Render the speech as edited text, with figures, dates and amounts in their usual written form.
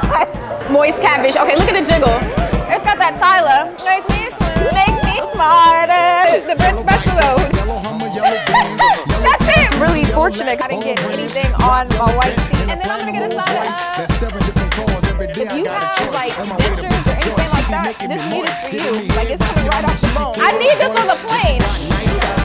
Moist catfish. Okay, look at the jiggle. It's got that Tyler. Make me smarter. The Brent special though. That's it. Really fortunate I didn't get anything on my white tee. And then I'm gonna get a side of if you have like dentures or anything like that, this meat is for you. Like it's coming right off the bone. I need this on the plane.